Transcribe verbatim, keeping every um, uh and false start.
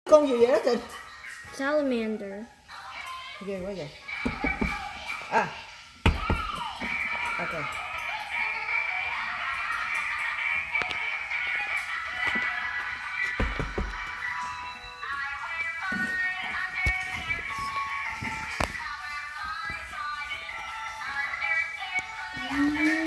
Con gì vậy đó Trình? Salamander. Ghê quá vậy. À. Ok. Mm.